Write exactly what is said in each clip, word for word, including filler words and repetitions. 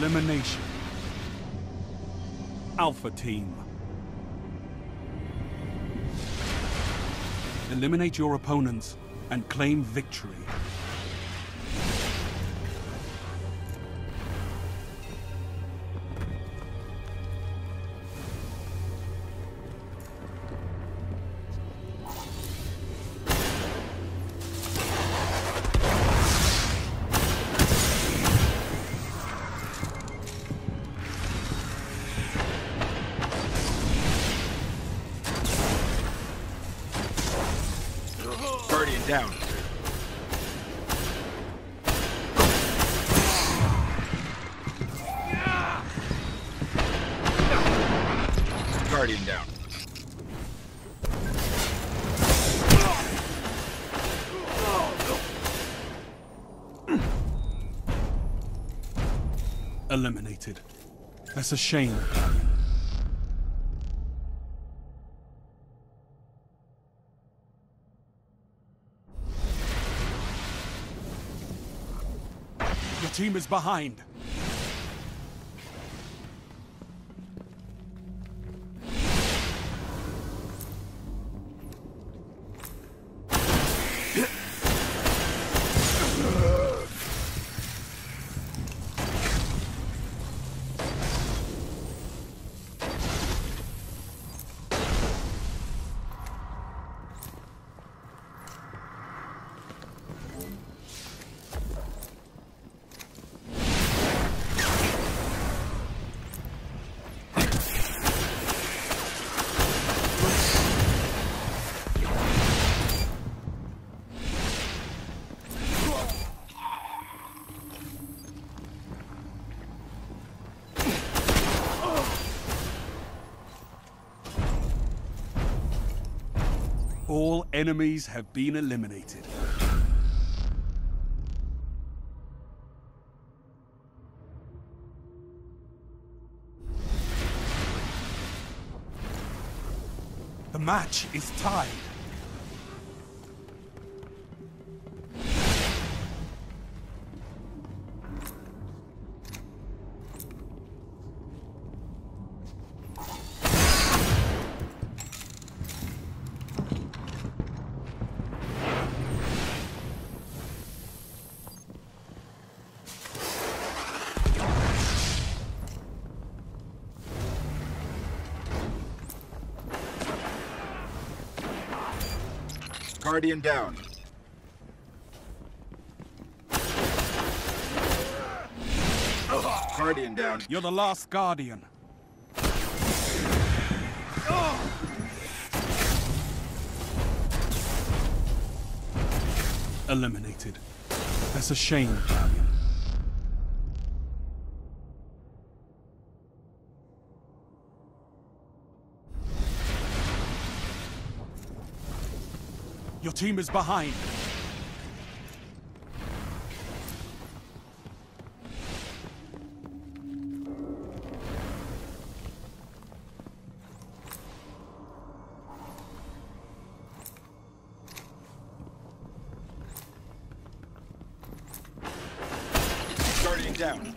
Elimination. Alpha Team. Eliminate your opponents and claim victory. Guardian down. Guardian down. Eliminated. That's a shame. Your team is behind. All enemies have been eliminated. The match is tied. Guardian down. Guardian down. You're the last Guardian. Eliminated. That's a shame, Guardian. Your team is behind. Guardian down.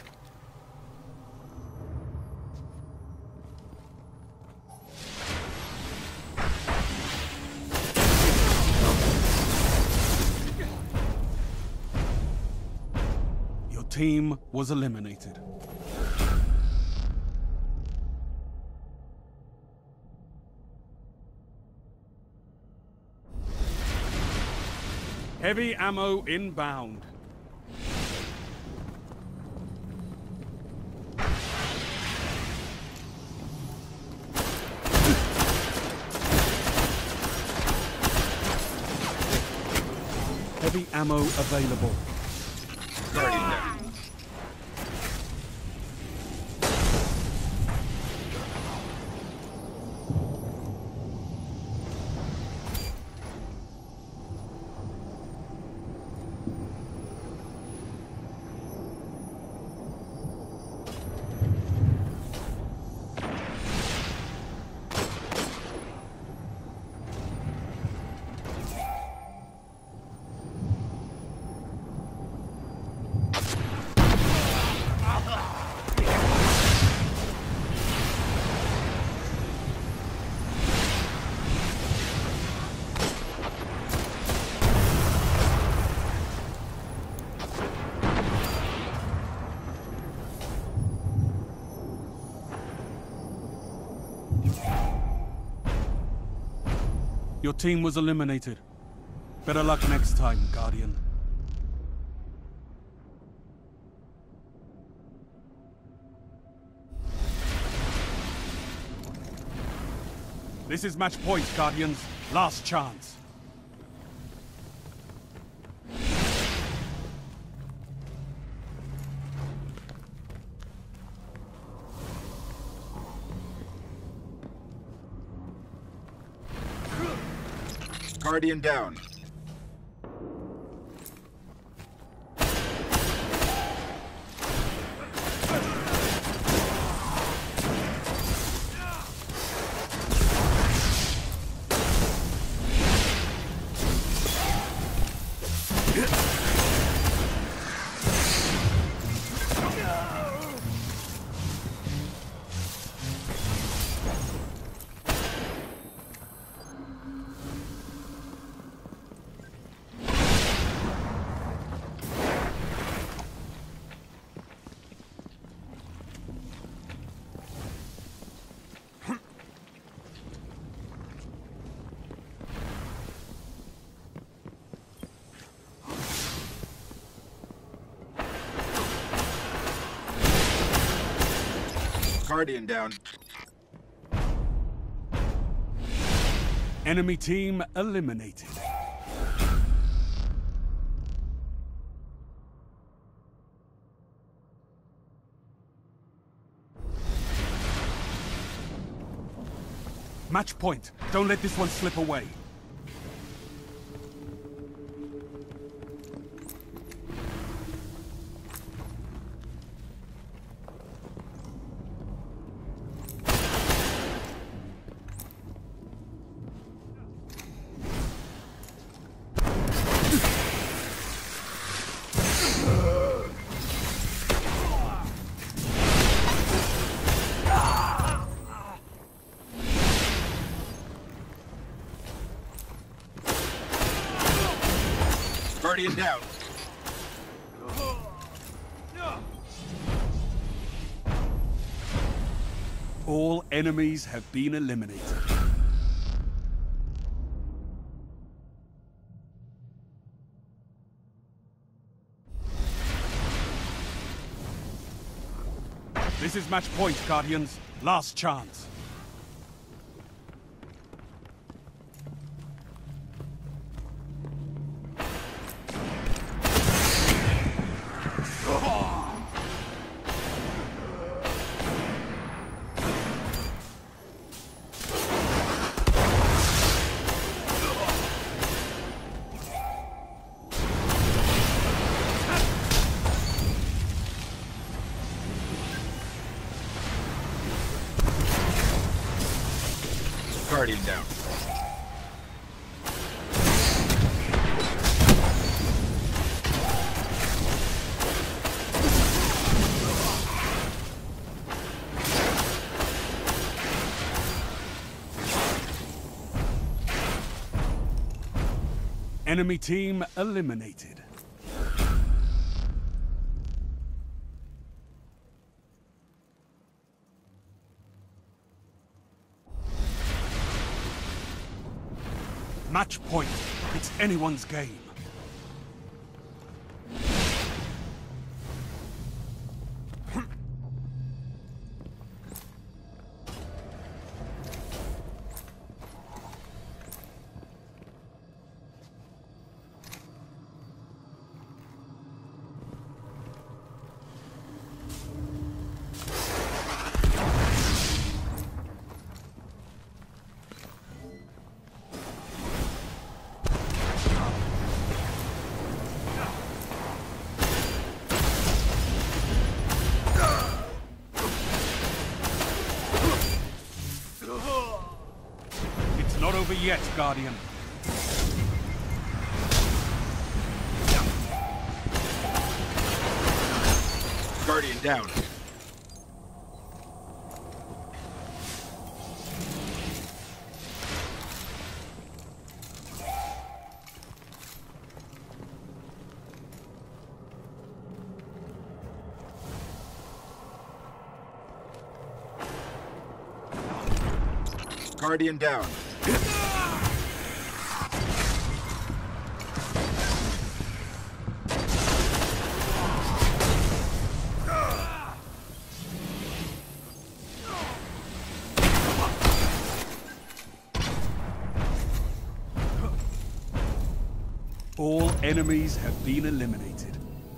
Team was eliminated. Heavy ammo inbound. Heavy ammo available. Guardian down. Your team was eliminated. Better luck next time, Guardian. This is match point, Guardians. Last chance. Guardian down. Guardian down. Enemy team eliminated. Match point. Don't let this one slip away. Guardian down. All enemies have been eliminated. This is match point, Guardians. Last chance. Guardian down. Enemy team eliminated. Match point. It's anyone's game. Not over yet, Guardian. Guardian down. Guardian down. All enemies have been eliminated.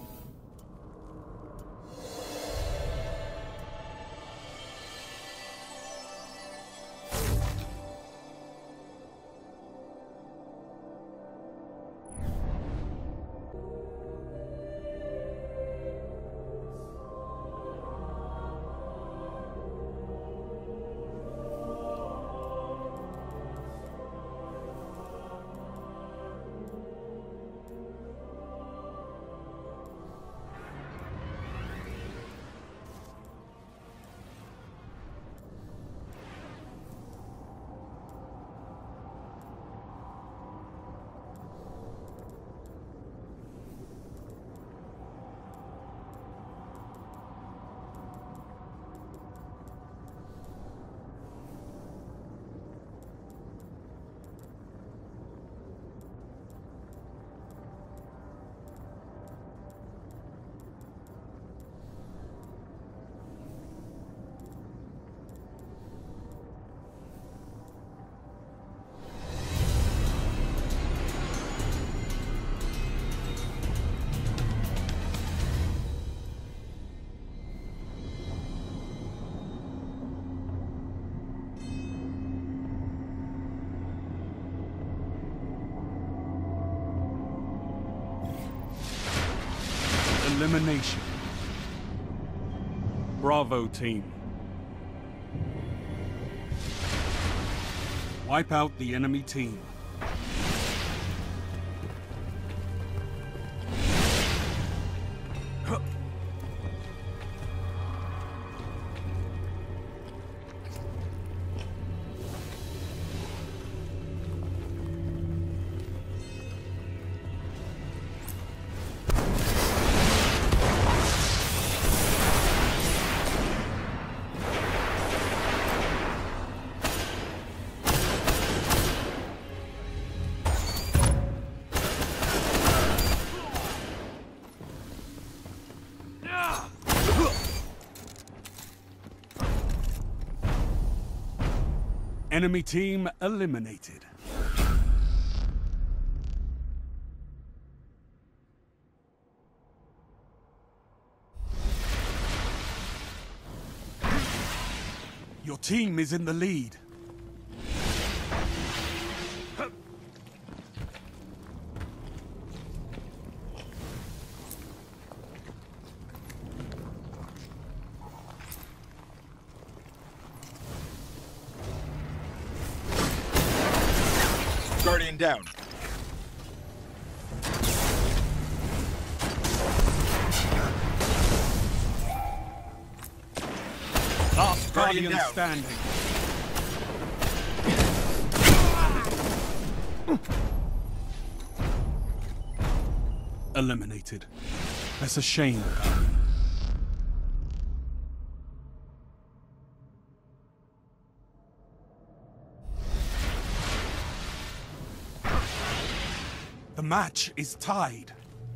Elimination. Bravo team. Wipe out the enemy team. Enemy team eliminated. Your team is in the lead. Guardian down. Last Guardian Guardian down. standing. Eliminated. That's a shame. The match is tied.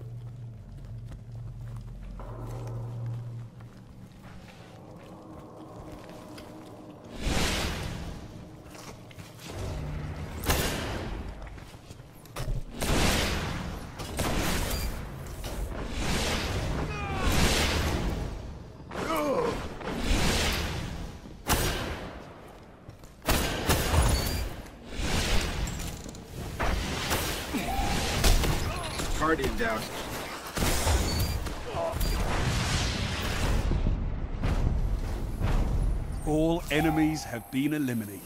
Guardian down. All enemies have been eliminated.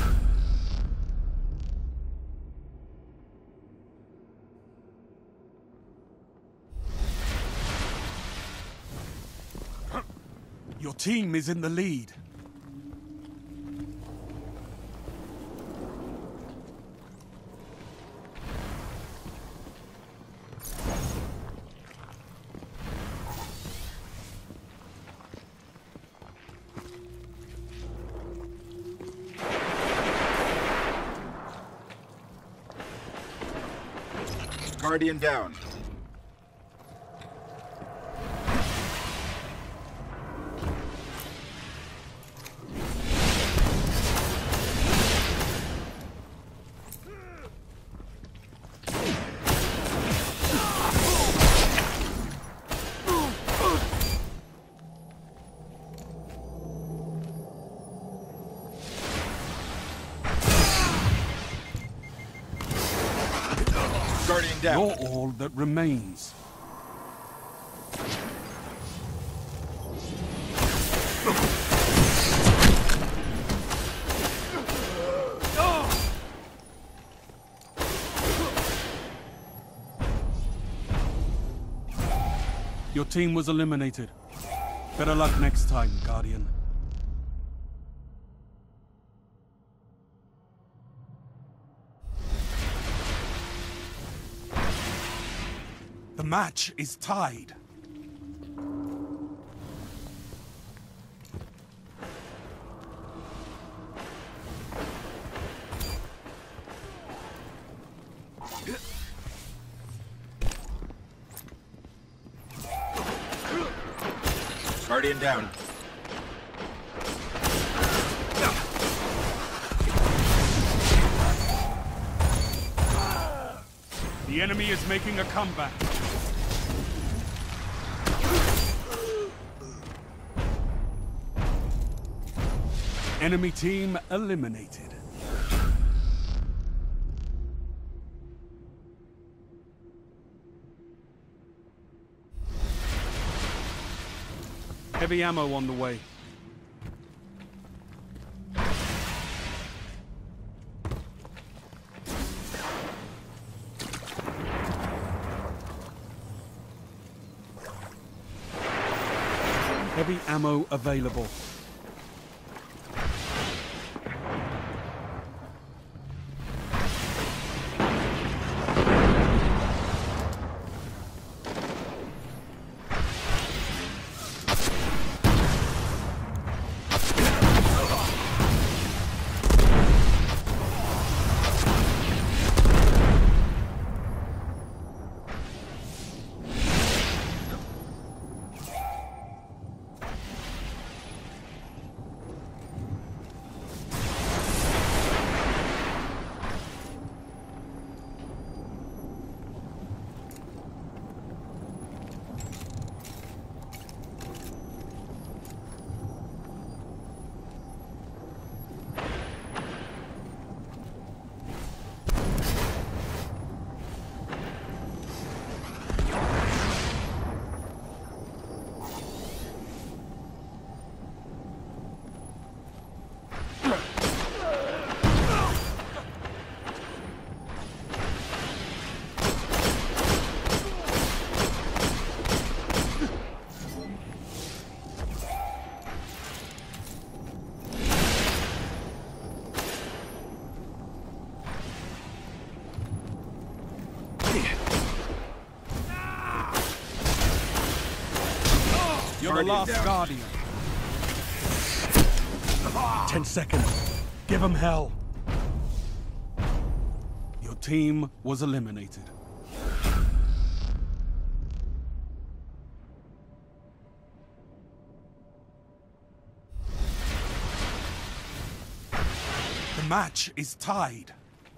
Your team is in the lead. Guardian down. down. You're all that remains. Your team was eliminated. Better luck next time, Guardian. The match is tied. Guardian down. The enemy is making a comeback. Enemy team eliminated. Heavy ammo on the way. Heavy ammo available. You're the last down. Guardian. Ten seconds. Give him hell. Your team was eliminated. The match is tied.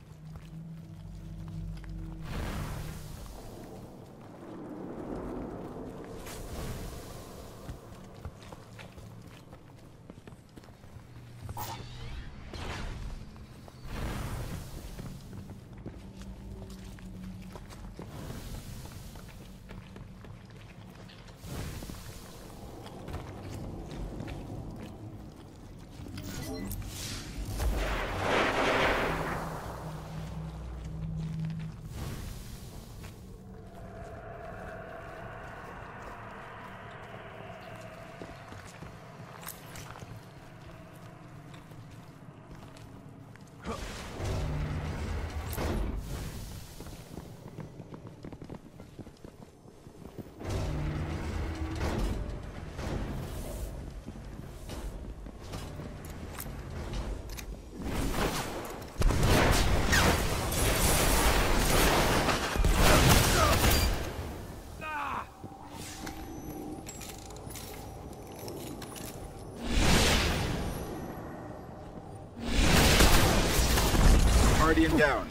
Guardian down.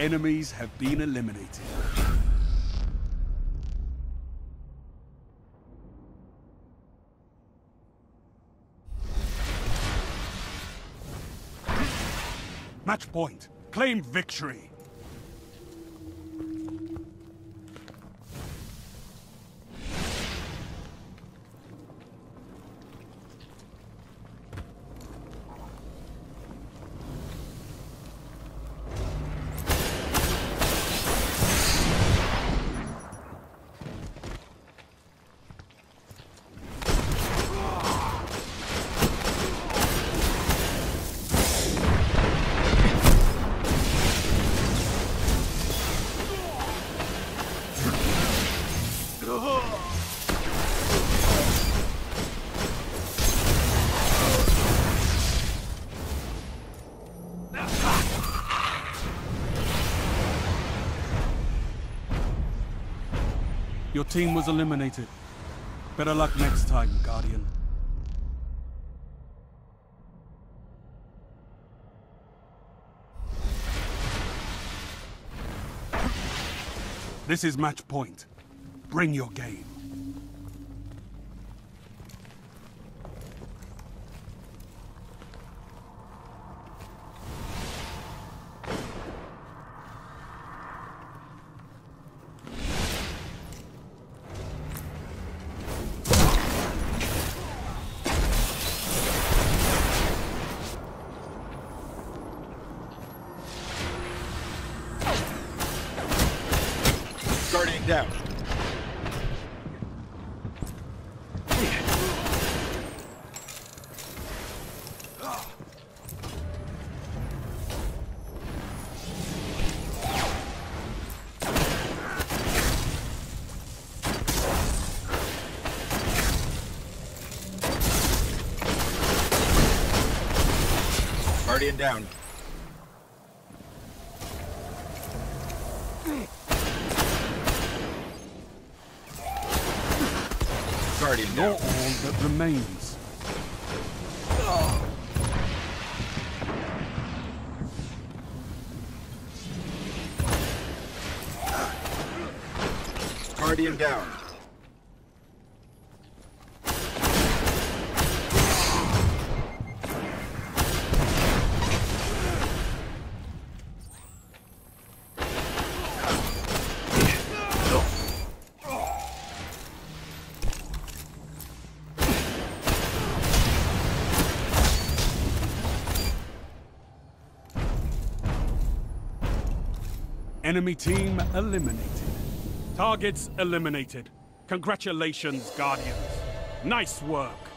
enemies have been eliminated. Match point. Claim victory. Your team was eliminated. Better luck next time, Guardian. This is match point. Bring your game. Guardian down. Guardian down. Guardian down. You're all that remains. Guardian down. Enemy team eliminated. Targets eliminated. Congratulations, Guardians. Nice work.